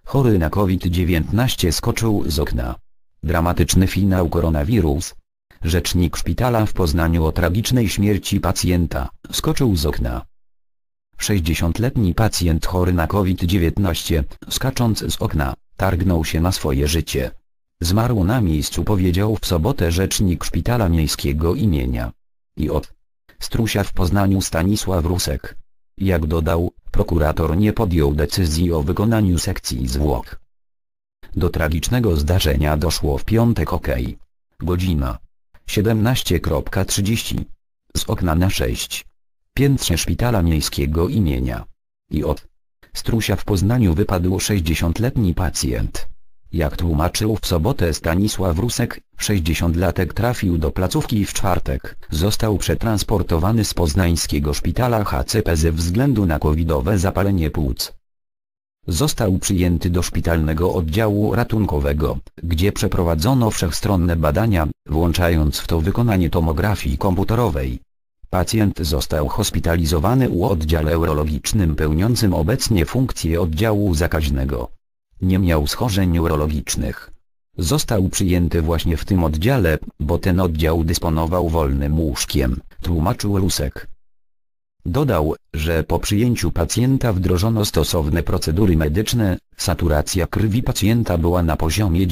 Chory na COVID-19 skoczył z okna. Dramatyczny finał koronawirus. Rzecznik szpitala w Poznaniu o tragicznej śmierci pacjenta skoczył z okna. 60-letni pacjent chory na COVID-19, skacząc z okna, targnął się na swoje życie. Zmarł na miejscu, powiedział w sobotę rzecznik Szpitala Miejskiego imienia J. Strusia w Poznaniu Stanisław Rusek. Jak dodał, prokurator nie podjął decyzji o wykonaniu sekcji zwłok. Do tragicznego zdarzenia doszło w piątek godzina 17:30. Z okna na 6. piętrze Szpitala Miejskiego imienia J. Strusia w Poznaniu wypadł 60-letni pacjent. Jak tłumaczył w sobotę Stanisław Rusek, 60-latek trafił do placówki w czwartek. Został przetransportowany z poznańskiego szpitala HCP ze względu na covidowe zapalenie płuc. Został przyjęty do szpitalnego oddziału ratunkowego, gdzie przeprowadzono wszechstronne badania, włączając w to wykonanie tomografii komputerowej. Pacjent został hospitalizowany u oddziale urologicznym pełniącym obecnie funkcję oddziału zakaźnego. Nie miał schorzeń neurologicznych. Został przyjęty właśnie w tym oddziale, bo ten oddział dysponował wolnym łóżkiem, tłumaczył Rusek. Dodał, że po przyjęciu pacjenta wdrożono stosowne procedury medyczne, saturacja krwi pacjenta była na poziomie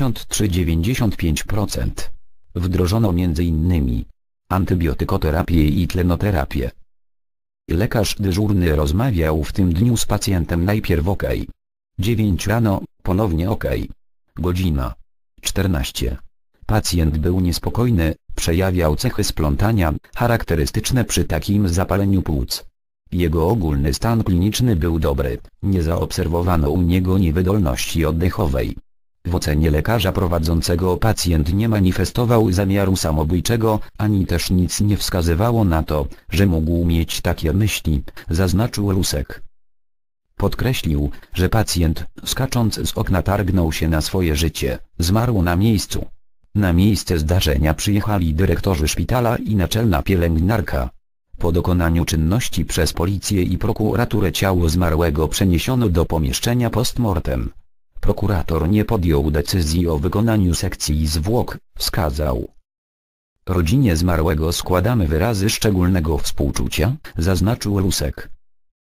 93–95%. Wdrożono m.in. antybiotykoterapię i tlenoterapię. Lekarz dyżurny rozmawiał w tym dniu z pacjentem najpierw 9 rano, ponownie godzina 14. Pacjent był niespokojny, przejawiał cechy splątania, charakterystyczne przy takim zapaleniu płuc. Jego ogólny stan kliniczny był dobry, nie zaobserwowano u niego niewydolności oddechowej. W ocenie lekarza prowadzącego pacjent nie manifestował zamiaru samobójczego, ani też nic nie wskazywało na to, że mógł mieć takie myśli, zaznaczył Rusek. Podkreślił, że pacjent, skacząc z okna, targnął się na swoje życie, zmarł na miejscu. Na miejsce zdarzenia przyjechali dyrektorzy szpitala i naczelna pielęgniarka. Po dokonaniu czynności przez policję i prokuraturę ciało zmarłego przeniesiono do pomieszczenia post-mortem. Prokurator nie podjął decyzji o wykonaniu sekcji zwłok, wskazał. Rodzinie zmarłego składamy wyrazy szczególnego współczucia, zaznaczył Rusek.